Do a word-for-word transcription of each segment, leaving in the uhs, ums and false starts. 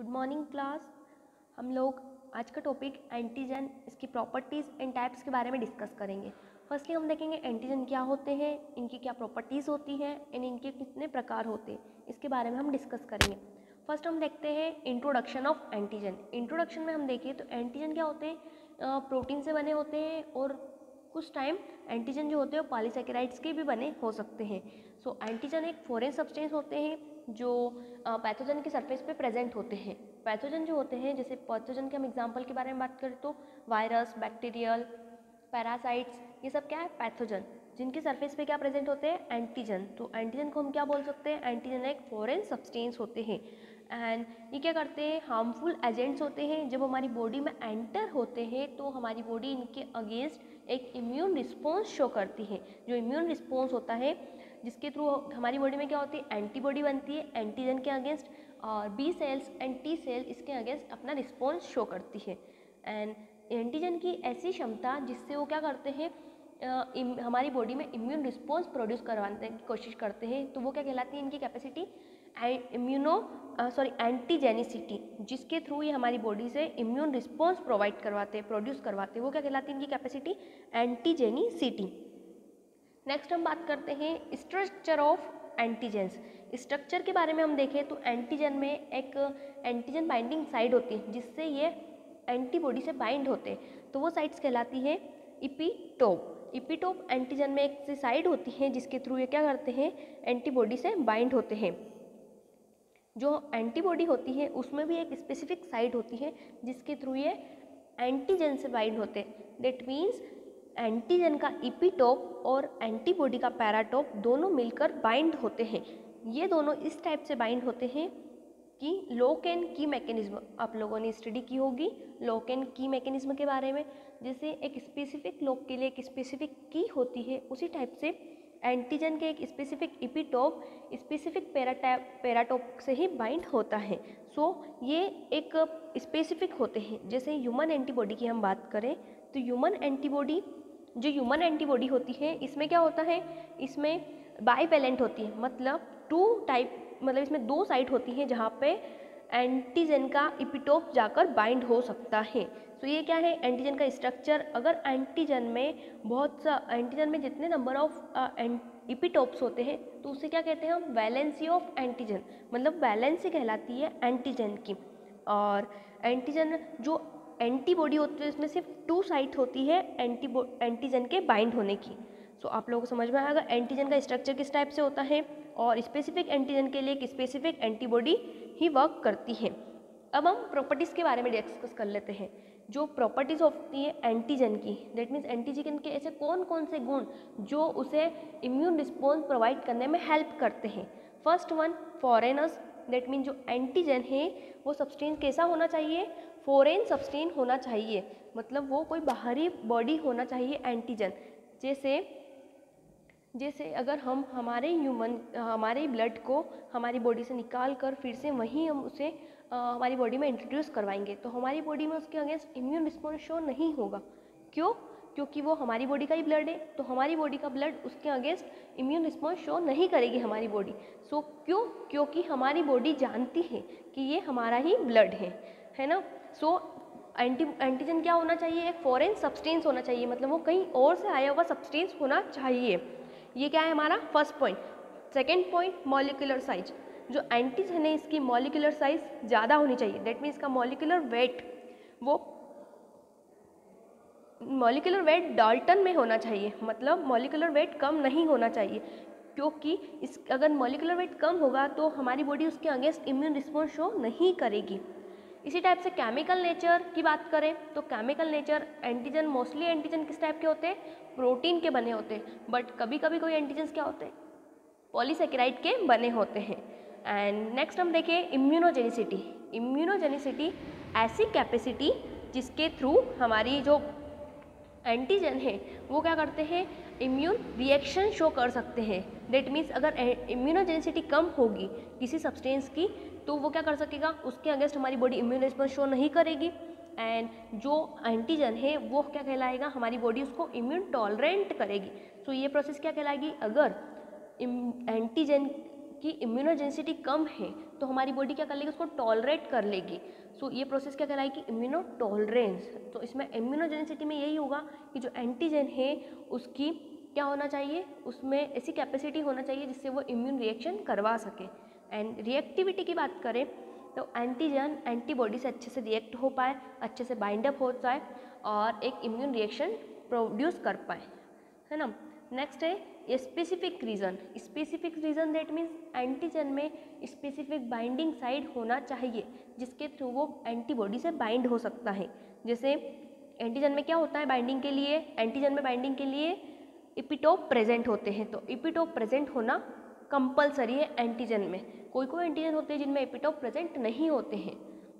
Good morning class. हम लोग आज का टॉपिक एंटीजन, इसकी प्रॉपर्टीज़ एंड टाइप्स के बारे में डिस्कस करेंगे। फर्स्टली हम देखेंगे एंटीजन क्या होते हैं, इनकी क्या प्रॉपर्टीज़ होती हैं एंड इनके कितने प्रकार होते हैं, इसके बारे में हम डिस्कस करेंगे। फर्स्ट हम देखते हैं इंट्रोडक्शन ऑफ एंटीजन। इंट्रोडक्शन में हम देखें तो एंटीजन क्या होते हैं, प्रोटीन से बने होते हैं और कुछ टाइम एंटीजन जो होते हैं वो पॉलीसैकेराइड्स के भी बने हो सकते हैं। सो एंटीजन एक फॉरेन सब्सटेंस होते हैं जो पैथोजन के सरफेस पे प्रेजेंट होते हैं। पैथोजन जो होते हैं, जैसे पैथोजन के हम एग्जांपल के बारे में बात करें तो वायरस, बैक्टीरियल, पैरासाइट्स, ये सब क्या है पैथोजन, जिनके सरफेस पे क्या प्रेजेंट होते हैं एंटीजन। तो एंटीजन को हम क्या बोल सकते हैं, एंटीजन एक फॉरेन सब्सटेंस होते हैं एंड ये क्या करते हैं, हार्मफुल एजेंट्स होते हैं। जब हमारी बॉडी में एंटर होते हैं तो हमारी बॉडी इनके अगेंस्ट एक इम्यून रिस्पॉन्स शो करती है। जो इम्यून रिस्पॉन्स होता है जिसके थ्रू हमारी बॉडी में क्या होती है, एंटीबॉडी बनती है एंटीजन के अगेंस्ट, और B cells and T cell इसके अगेंस्ट अपना रिस्पॉन्स शो करती है। एंड एंटीजन की ऐसी क्षमता जिससे वो क्या करते हैं, uh, हमारी बॉडी में इम्यून रिस्पॉन्स प्रोड्यूस करवाने की कोशिश करते हैं, तो वो क्या कहलाती है इनकी कैपेसिटी, इम्यूनो सॉरी एंटीजेनिसिटी, जिसके थ्रू ये हमारी बॉडी से इम्यून रिस्पॉन्स प्रोवाइड करवाते हैं, प्रोड्यूस करवाते हैं, वो क्या कहलाती है इनकी कैपेसिटी, एंटीजेनिसिटी। नेक्स्ट हम बात करते हैं स्ट्रक्चर ऑफ एंटीजेंस। स्ट्रक्चर के बारे में हम देखें तो एंटीजन में एक एंटीजन बाइंडिंग साइट होती है जिससे ये एंटीबॉडी से बाइंड होते हैं, तो वो साइट्स कहलाती है इपीटोप। इपीटोप एंटीजन में एक सी साइट होती है जिसके थ्रू ये क्या करते हैं, एंटीबॉडी से बाइंड होते हैं। जो एंटीबॉडी होती है उसमें भी एक स्पेसिफिक साइट होती है जिसके थ्रू ये एंटीजन से बाइंड होते हैं। दैट मीन्स एंटीजन का इपीटोप और एंटीबॉडी का पैराटोप दोनों मिलकर बाइंड होते हैं। ये दोनों इस टाइप से बाइंड होते हैं कि लॉक एंड की मैकेनिज्म, आप लोगों ने स्टडी की होगी लॉक एंड की मैकेनिज्म के बारे में। जैसे एक स्पेसिफिक लॉक के लिए एक स्पेसिफिक की होती है, उसी टाइप से एंटीजन के एक specific epitope specific paratope paratope से ही बाइंड होता है। सो so, ये एक स्पेसिफिक होते हैं। जैसे ह्यूमन एंटीबॉडी की हम बात करें तो ह्यूमन एंटीबॉडी जो ह्यूमन एंटीबॉडी होती है इसमें क्या होता है, इसमें बाईवैलेंट होती है, मतलब टू टाइप, मतलब इसमें दो साइट होती हैं जहाँ पे एंटीजन का इपीटोप जाकर बाइंड हो सकता है। तो ये क्या है एंटीजन का स्ट्रक्चर। अगर एंटीजन में बहुत सा एंटीजन में जितने नंबर ऑफ इपीटोप्स होते हैं तो उसे क्या कहते हैं हम, वैलेंसी ऑफ एंटीजन, मतलब वैलेंसी कहलाती है एंटीजन की। और एंटीजन जो एंटीबॉडी होती है उसमें सिर्फ टू साइट होती है एंटी एंटीजन के बाइंड होने की। सो so, आप लोगों को समझ में आएगा एंटीजन का स्ट्रक्चर किस टाइप से होता है और स्पेसिफिक एंटीजन के लिए एक स्पेसिफिक एंटीबॉडी ही वर्क करती है। अब हम प्रॉपर्टीज़ के बारे में डिस्कस कर लेते हैं। जो प्रॉपर्टीज़ होती है एंटीजन की, दैट मीन्स एंटीजन के ऐसे कौन कौन से गुण जो उसे इम्यून रिस्पॉन्स प्रोवाइड करने में हेल्प करते हैं। First one, foreigners, that mean जो एंटीजन है वो सब्सटेंस कैसा होना चाहिए, फॉरेन सब्सटेंस होना चाहिए, मतलब वो कोई बाहरी बॉडी होना चाहिए एंटीजन। जैसे जैसे अगर हम हमारे ह्यूमन हमारे ब्लड को हमारी बॉडी से निकाल कर फिर से वहीं हम उसे आ, हमारी बॉडी में इंट्रोड्यूस करवाएंगे तो हमारी बॉडी में उसके अगेंस्ट इम्यून रिस्पॉन्स शो नहीं होगा। क्यों? क्योंकि वो हमारी बॉडी का ही ब्लड है, तो हमारी बॉडी का ब्लड उसके अगेंस्ट इम्यून रिस्पॉन्स शो नहीं करेगी हमारी बॉडी। सो क्यों? क्योंकि हमारी बॉडी जानती है कि ये हमारा ही ब्लड है, है ना। सो एंटी एंटीजन क्या होना चाहिए, एक फॉरेन सब्सटेंस होना चाहिए, मतलब वो कहीं और से आया हुआ सब्सटेंस होना चाहिए। ये क्या है हमारा first point. Second point, molecular size. जो एंटीजन है इसकी मॉलिक्यूलर साइज ज़्यादा होनी चाहिए, दैट मीन्स इसका मॉलिक्यूलर वेट वो मॉलिक्यूलर वेट डाल्टन में होना चाहिए, मतलब मॉलिक्यूलर वेट कम नहीं होना चाहिए, क्योंकि इस अगर मॉलिक्यूलर वेट कम होगा तो हमारी बॉडी उसके अगेंस्ट इम्यून रिस्पॉन्स शो नहीं करेगी। इसी टाइप से केमिकल नेचर की बात करें तो chemical nature, antigen mostly antigen किस टाइप के होते हैं, प्रोटीन के बने होते हैं, बट कभी कभी कोई एंटीजन्स क्या होते हैं, पॉलीसेकेराइड के बने होते हैं। एंड नेक्स्ट हम देखें इम्यूनोजेनिसिटी। इम्यूनोजेनिसिटी ऐसी कैपेसिटी जिसके थ्रू हमारी जो एंटीजन है वो क्या करते हैं, इम्यून रिएक्शन शो कर सकते हैं। दैट मीन्स अगर इम्यूनोजेनिसिटी कम होगी किसी सब्सटेंस की तो वो क्या कर सकेगा, उसके अगेंस्ट हमारी बॉडी इम्यून रिस्पॉन्स शो नहीं करेगी। एंड जो एंटीजन है वो क्या कहलाएगा, हमारी बॉडी उसको इम्यून टॉलरेंट करेगी। सो so, ये प्रोसेस क्या कहलाएगी, अगर एंटीजन की इम्यूनोजेनिसिटी कम है तो हमारी बॉडी क्या कर लेगी, उसको टॉलरेट कर लेगी। सो so, ये प्रोसेस क्या कहलाएगी, इम्यूनो टॉलरेंस। तो इसमें इम्यूनोजेनिसिटी में यही होगा कि जो एंटीजन है उसकी क्या होना चाहिए, उसमें ऐसी कैपेसिटी होना चाहिए जिससे वो इम्यून रिएक्शन करवा सके। एंड रिएक्टिविटी की बात करें तो एंटीजन एंटीबॉडी से अच्छे से रिएक्ट हो पाए, अच्छे से बाइंड अप हो जाए और एक इम्यून रिएक्शन प्रोड्यूस कर पाए, है ना। नेक्स्ट है specific region. Specific region that means antigen में स्पेसिफिक बाइंडिंग साइट होना चाहिए जिसके थ्रू वो एंटीबॉडी से बाइंड हो सकता है। जैसे एंटीजन में क्या होता है बाइंडिंग के लिए, एंटीजन में बाइंडिंग के लिए इपिटोप प्रेजेंट होते हैं। तो इपिटोप प्रेजेंट होना कंपलसरी है एंटीजन में। कोई कोई एंटीजन होते हैं जिनमें इपिटोप प्रेजेंट नहीं होते हैं,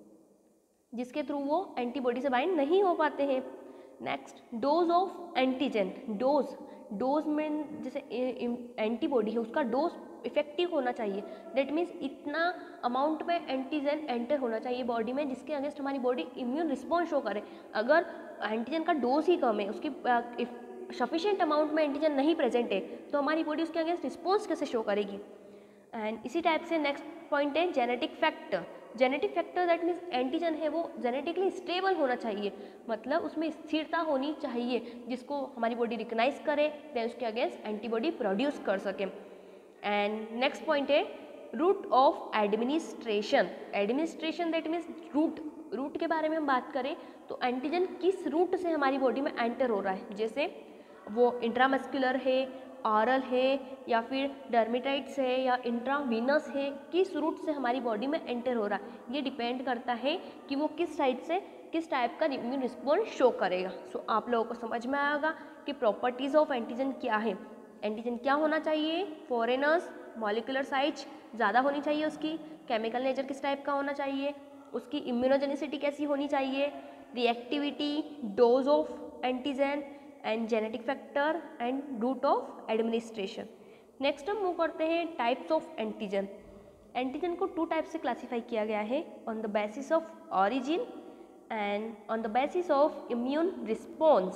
जिसके थ्रू वो एंटीबॉडी से बाइंड नहीं हो पाते हैं। Next dose of antigen. Dose dose में जैसे एंटीबॉडी है उसका डोज इफेक्टिव होना चाहिए। दैट मीन्स इतना अमाउंट में एंटीजन एंटर होना चाहिए बॉडी में जिसके अगेंस्ट हमारी बॉडी इम्यून रिस्पॉन्स शो करे। अगर एंटीजन का डोज ही कम है, उसकी सफिशिएंट अमाउंट में एंटीजन नहीं प्रेजेंट है, तो हमारी बॉडी उसके अगेंस्ट रिस्पॉन्स कैसे शो करेगी। एंड इसी टाइप से नेक्स्ट पॉइंट है genetic factor. Genetic factor that means antigen है वो जेनेटिकली स्टेबल होना चाहिए, मतलब उसमें स्थिरता होनी चाहिए जिसको हमारी बॉडी रिकग्नाइज करे, देन उसके अगेंस्ट एंटीबॉडी प्रोड्यूस कर सके। एंड नेक्स्ट पॉइंट है route of administration. Administration that means route. Route के बारे में हम बात करें तो एंटीजन किस रूट से हमारी बॉडी में एंटर हो रहा है, जैसे वो इंट्रामस्कुलर है, ऑरल है या फिर डर्मेटाइट्स है या इंट्रावीनस है, किस रूट से हमारी बॉडी में एंटर हो रहा है ये डिपेंड करता है कि वो किस साइड से किस टाइप का इम्यून रिस्पॉन्स शो करेगा। सो so, आप लोगों को समझ में आएगा कि प्रॉपर्टीज़ ऑफ एंटीजन क्या है। एंटीजन क्या होना चाहिए, फॉरेनर्स, मॉलिकुलर साइज ज़्यादा होनी चाहिए उसकी, केमिकल नेचर किस टाइप का होना चाहिए, उसकी इम्यूनोजेनिसिटी कैसी होनी चाहिए, reactivity, dose of antigen and genetic factor and route of administration. Next हम मूव करते हैं टाइप्स ऑफ एंटीजन। एंटीजन को टू टाइप से क्लासीफाई किया गया है, on the basis of origin and on the basis of immune response.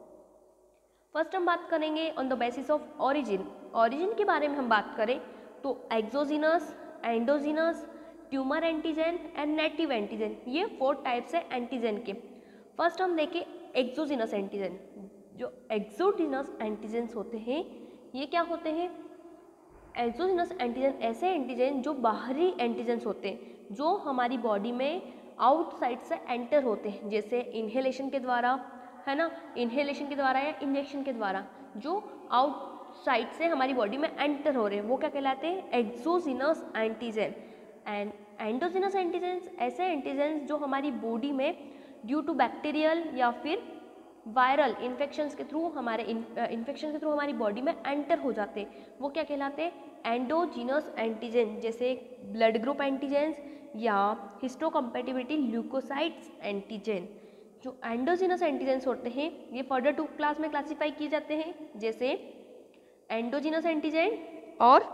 First हम बात करेंगे on the basis of origin. Origin के बारे में हम बात करें तो exogenous, endogenous, tumour antigen and native antigen, ये फोर टाइप्स है एंटीजन के। फर्स्ट हम देखें एक्सोजिनस एंटीजन। जो एक्सोजिनस एंटीजन्स होते हैं ये क्या होते हैं, एक्सोजिनस एंटीजन ऐसे एंटीजन जो बाहरी एंटीजन्स होते हैं जो हमारी बॉडी में आउटसाइड से एंटर होते हैं, जैसे इन्हेलेशन के द्वारा, है ना, इन्हेलेशन के द्वारा या इंजेक्शन के द्वारा जो आउटसाइड से हमारी बॉडी में एंटर हो रहे हैं वो क्या कहलाते हैं, exogenous antigen. And endogenous antigens ऐसे एंटीजन्स जो हमारी बॉडी में ड्यू टू बैक्टीरियल या फिर वायरल इन्फेक्शंस के थ्रू हमारे इन्फेक्शन के थ्रू हमारी बॉडी में एंटर हो जाते हैं, वो क्या कहलाते हैं, एंडोजिनस एंटीजन, जैसे ब्लड ग्रुप एंटीजेंस या हिस्टोकम्पैटिबिलिटी ल्यूकोसाइट्स एंटीजन। जो एंडोजिनस एंटीजेंस होते हैं ये फर्दर टू क्लास में क्लासीफाई किए जाते हैं, जैसे एंडोजिनस एंटीजन और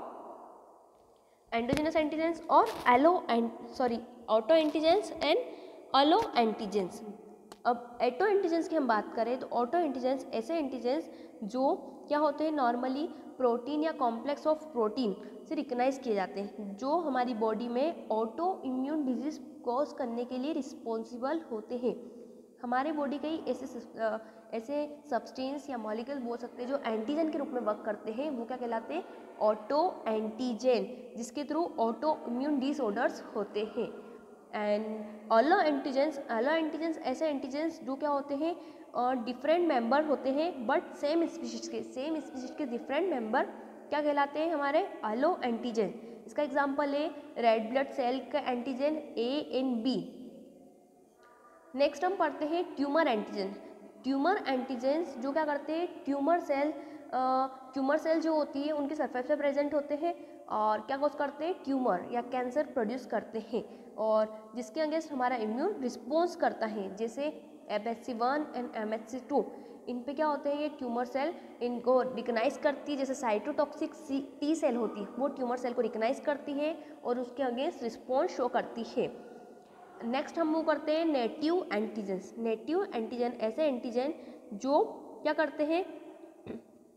एंडोजिनस एंटीजेंस और yellow and sorry auto antigens and allo antigens. अब एटो एंटीजेंस की हम बात करें तो ऑटो एंटीजेंस ऐसे एंटीजेंस जो क्या होते हैं, नॉर्मली प्रोटीन या कॉम्प्लेक्स ऑफ प्रोटीन से रिकग्नाइज किए जाते हैं, जो हमारी बॉडी में ऑटो इम्यून डिजीज कॉज करने के लिए रिस्पॉन्सिबल होते हैं। हमारे बॉडी कई ऐसे ऐसे सब्सटेंस या मॉलिक्यूल बोल सकते हैं जो एंटीजन के रूप में वर्क करते हैं, वो क्या कहलाते हैं, ऑटो एंटीजन, जिसके थ्रू ऑटो इम्यून डिसऑर्डर्स होते हैं। And allo antigens, allo antigens ऐसे एंटीजेंस जो क्या होते हैं, डिफरेंट मेंबर होते हैं बट सेम स्पीशीज के सेम स्पीशीज के डिफरेंट मेंबर क्या कहलाते हैं, हमारे एलो एंटीजन। इसका एग्जांपल है रेड ब्लड सेल का antigen A and B. Next हम पढ़ते हैं ट्यूमर एंटीजन। ट्यूमर एंटीजेंस जो क्या करते हैं, ट्यूमर सेल ट्यूमर सेल जो होती है उनके सरफेस पे प्रेजेंट होते हैं और क्या कॉज करते हैं, ट्यूमर या कैंसर प्रोड्यूस करते हैं और जिसके अगेंस्ट हमारा इम्यून रिस्पॉन्स करता है, जैसे M H C one and M H C two. इन पे क्या होते हैं, ये ट्यूमर सेल इनको रिकग्नाइज करती है, जैसे साइटोटॉक्सिक टी सेल होती है वो ट्यूमर सेल को रिकग्नाइज करती है और उसके अगेंस्ट रिस्पॉन्स शो करती है। नेक्स्ट हम मूव करते हैं नेटिव एंटीजेंस। नेटिव एंटीजन ऐसे एंटीजन जो क्या करते हैं,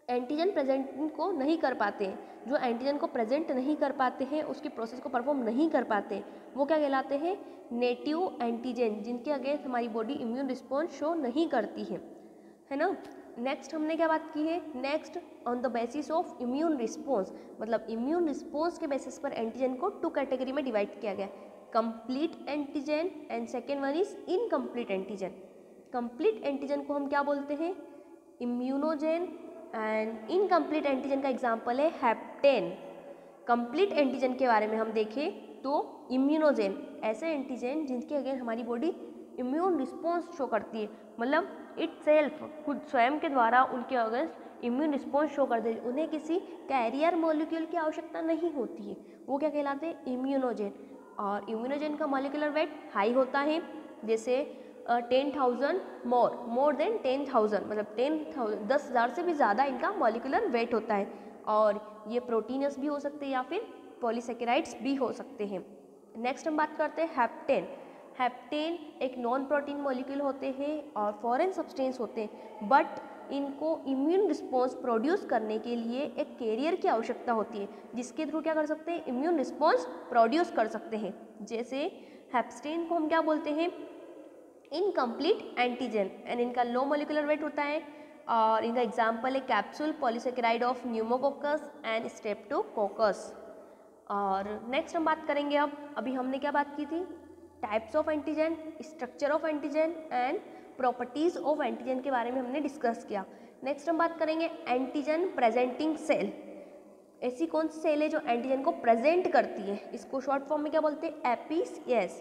एंटीजन प्रेजेंट को नहीं कर पाते हैं, जो एंटीजन को प्रेजेंट नहीं कर पाते हैं, उसकी प्रोसेस को परफॉर्म नहीं कर पाते, वो क्या कहलाते हैं, नेटिव एंटीजन, जिनके अगेंस्ट हमारी बॉडी इम्यून रिस्पॉन्स शो नहीं करती है, है ना। नेक्स्ट हमने क्या बात की है, next on the basis of immune response, मतलब इम्यून रिस्पॉन्स के बेसिस पर एंटीजन को टू कैटेगरी में डिवाइड किया गया, complete antigen and second one is incomplete antigen. Complete antigen को हम क्या बोलते हैं, इम्यूनोजेन, एंड इनकम्प्लीट एंटीजन का एग्जाम्पल है हैप्टेन। कंप्लीट एंटीजन के बारे में हम देखें तो इम्यूनोजेन ऐसे एंटीजन जिनके अगेंस्ट हमारी बॉडी इम्यून रिस्पॉन्स शो करती है, मतलब इट सेल्फ खुद स्वयं के द्वारा उनके अगेंस्ट इम्यून रिस्पॉन्स शो कर देती है, उन्हें किसी कैरियर मॉलिक्यूल की आवश्यकता नहीं होती है, वो क्या कहलाते हैं, इम्यूनोजेन। और इम्यूनोजेन का मॉलिक्यूलर वेट हाई होता है, जैसे ten thousand more more than ten thousand मतलब टेन थाउजेंड दस हज़ार से भी ज़्यादा इनका मॉलिक्यूलर वेट होता है, और ये प्रोटीनस भी हो सकते हैं या फिर पॉलीसेकेराइड्स भी हो सकते हैं। नेक्स्ट हम बात करते हैं हैप्टेन। हैप्टेन एक नॉन प्रोटीन मॉलिक्यूल होते हैं और फॉरेन सब्सटेंस होते हैं, बट इनको इम्यून रिस्पॉन्स प्रोड्यूस करने के लिए एक कैरियर की आवश्यकता होती है, जिसके थ्रू क्या कर सकते हैं, इम्यून रिस्पॉन्स प्रोड्यूस कर सकते हैं। जैसे हैप्टेन को हम क्या बोलते हैं, इनकम्प्लीट एंटीजन, एंड इनका लो मॉलिक्यूलर वेट होता है, और इनका एग्जाम्पल है capsule polysaccharide of pneumococcus and streptococcus. और नेक्स्ट हम बात करेंगे, अब अभी हमने क्या बात की थी, types of antigen, structure of antigen and properties of antigen के बारे में हमने डिस्कस किया। नेक्स्ट हम बात करेंगे एंटीजन प्रेजेंटिंग सेल। ऐसी कौन सी सेल है जो एंटीजन को प्रेजेंट करती है, इसको शॉर्ट फॉर्म में क्या बोलते हैं, एपीसीएस।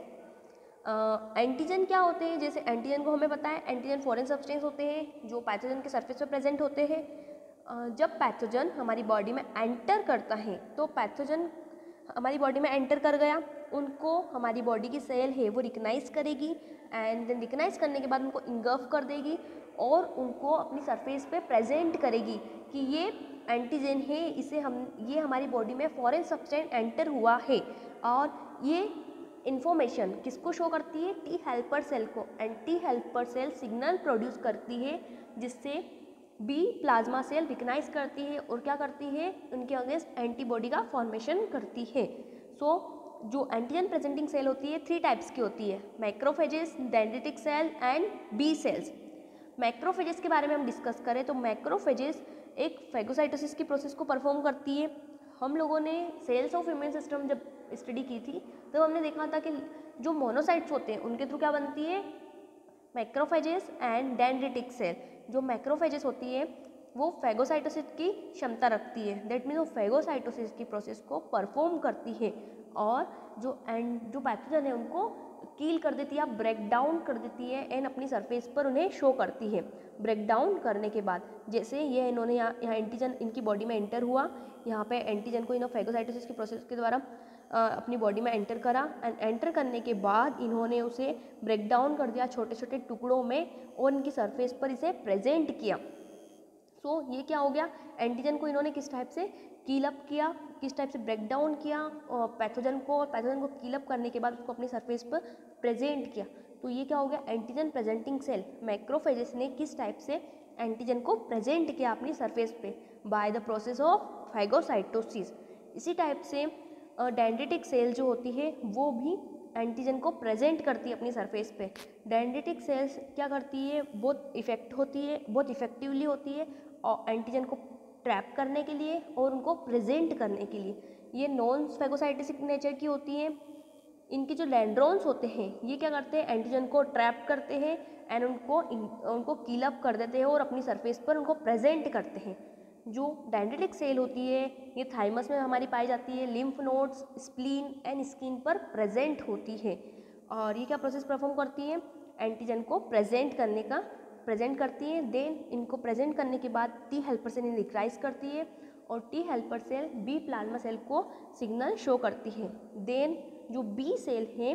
एंटीजन क्या होते हैं, जैसे एंटीजन को हमें पता है, एंटीजन फॉरेन सब्सटेंस होते हैं जो पैथोजन के सरफेस पे प्रेजेंट होते हैं। uh, जब पैथोजन हमारी बॉडी में एंटर करता है, तो पैथोजन हमारी बॉडी में एंटर कर गया, उनको हमारी बॉडी की सेल है वो रिकग्नाइज करेगी, एंड देन रिकग्नाइज करने के बाद उनको इंगल्फ कर देगी और उनको अपनी सरफेस पे प्रेजेंट करेगी कि ये एंटीजन है, इसे हम ये हमारी बॉडी में फॉरेन सब्सटेंस एंटर हुआ है। और ये इन्फॉर्मेशन किसको शो करती है, टी हेल्पर सेल को, and T helper cell signal produce करती है, जिससे बी प्लाज्मा सेल रिकग्नाइज करती है और क्या करती है, उनके अगेंस्ट एंटीबॉडी का फॉर्मेशन करती है। सो so, जो एंटीजन प्रेजेंटिंग सेल होती है थ्री टाइप्स की होती है, macrophages, dendritic cell and B cells. Macrophages के बारे में हम डिस्कस करें तो मैक्रोफेजेस एक फैगोसाइटोसिस की प्रोसेस को परफॉर्म करती है। हम लोगों ने सेल्स ऑफ इम्यून सिस्टम जब स्टडी की थी तो हमने देखा था कि जो मोनोसाइट्स होते हैं उनके थ्रू क्या बनती है, मैक्रोफेजेस एंड डेंड्रिटिक सेल। जो मैक्रोफेजेस होती है वो फैगोसाइटोसिस की क्षमता रखती है, दैट मीन्स वो फैगोसाइटोसिस की प्रोसेस को परफॉर्म करती है, और जो एंड जो पैथोजन है उनको कील कर देती है, ब्रेक डाउन कर देती है, एंड अपनी सरफेस पर उन्हें शो करती है। ब्रेक डाउन करने के बाद जैसे ये इन्होंने यहाँ यहाँ एंटीजन इनकी बॉडी में एंटर हुआ, यहाँ पे एंटीजन को इन्होंने फैगोसाइटोसिस की प्रोसेस के द्वारा अपनी बॉडी में एंटर करा, एंड एंटर करने के बाद इन्होंने उसे ब्रेक डाउन कर दिया छोटे छोटे टुकड़ों में और इनकी सरफेस पर इसे प्रेजेंट किया। सो so, ये क्या हो गया, एंटीजन को इन्होंने किस टाइप से कील अप किया, किस टाइप से ब्रेक डाउन किया और पैथोजन को, और पैथोजन को कील अप करने के बाद उसको अपनी सरफेस पर प्रेजेंट किया। तो ये क्या हो गया, एंटीजन प्रेजेंटिंग सेल। मैक्रोफेजेस ने किस टाइप से एंटीजन को प्रेजेंट किया अपनी सरफेस पे, by the process of phagocytosis. इसी टाइप से डेंड्रिटिक सेल जो होती है वो भी एंटीजन को प्रेजेंट करती है अपनी सरफेस पे। डेंड्रिटिक सेल्स क्या करती है, बहुत इफेक्ट होती है, बहुत इफेक्टिवली होती है और एंटीजन को ट्रैप करने के लिए और उनको प्रेजेंट करने के लिए। ये नॉन फैगोसाइटिक नेचर की होती हैं। इनके जो लैंड्रोन्स होते हैं ये क्या करते हैं, एंटीजन को ट्रैप करते हैं एंड उनको उनको कील अप कर देते हैं और अपनी सरफेस पर उनको प्रेजेंट करते हैं। जो डेंड्रिटिक सेल होती है ये थाइमस में हमारी पाई जाती है, lymph nodes, spleen and skin पर प्रेजेंट होती है। और ये क्या प्रोसेस परफॉर्म करती है, एंटीजन को प्रेजेंट करने का प्रेजेंट करती है। देन इनको प्रेजेंट करने के बाद टी हेल्पर सेल इन्हें रिकग्नाइज करती है और T helper cell B plasma cell को सिग्नल शो करती है। देन जो बी सेल है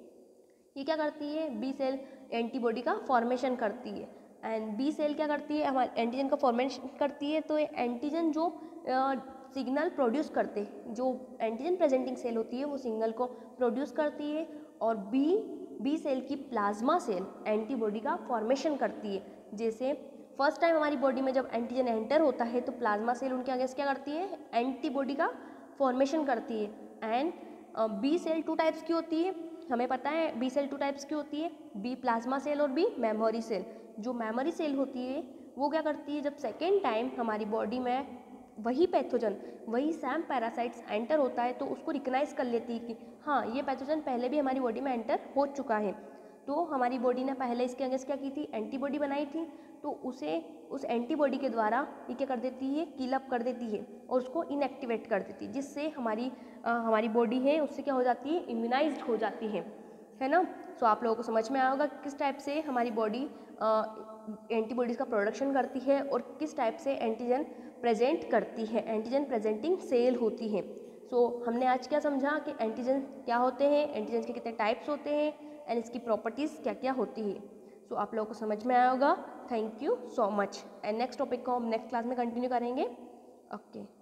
ये क्या करती है, बी सेल एंटीबॉडी का फॉर्मेशन करती है एंड बी सेल क्या करती है, हमारे एंटीजन का फॉर्मेशन करती है। तो ये एंटीजन जो सिग्नल प्रोड्यूस करते हैं, जो एंटीजन प्रेजेंटिंग सेल होती है वो सिग्नल को प्रोड्यूस करती है और बी बी सेल की प्लाज्मा सेल एंटीबॉडी का फॉर्मेशन करती है। जैसे फर्स्ट टाइम हमारी बॉडी में जब एंटीजन एंटर होता है तो प्लाज्मा सेल उनके अगेंस्ट क्या करती है, एंटीबॉडी का फॉर्मेशन करती है। And B cell two types की होती है, हमें पता है बी सेल टू टाइप्स की होती है, बी प्लाज्मा सेल और बी मेमोरी सेल। जो मेमोरी सेल होती है वो क्या करती है, जब सेकेंड टाइम हमारी बॉडी में वही पैथोजन, वही सैम पैरासाइट्स एंटर होता है तो उसको रिकग्नाइज कर लेती है कि हाँ ये पैथोजन पहले भी हमारी बॉडी में एंटर हो चुका है। तो हमारी बॉडी ने पहले इसके अगेंस्ट क्या की थी, एंटीबॉडी बनाई थी, तो उसे उस एंटीबॉडी के द्वारा ये क्या कर देती है, किल अप कर देती है और उसको इनएक्टिवेट कर देती है, जिससे हमारी आ, हमारी बॉडी है उससे क्या हो जाती है, इम्यूनाइज्ड हो जाती है, है ना। सो आप लोगों को समझ में आया होगा किस टाइप से हमारी बॉडी एंटीबॉडीज़ का प्रोडक्शन करती है और किस टाइप से एंटीजन प्रेजेंट करती है, एंटीजन प्रेजेंटिंग सेल होती है। सो so, हमने आज क्या समझा कि एंटीजन क्या होते हैं, एंटीजन के कितने टाइप्स होते हैं एंड इसकी प्रॉपर्टीज़ क्या क्या होती है। सो so, आप लोगों को समझ में आया होगा। Thank you so much. And next topic को हम नेक्स्ट क्लास में कंटिन्यू करेंगे। Okay okay.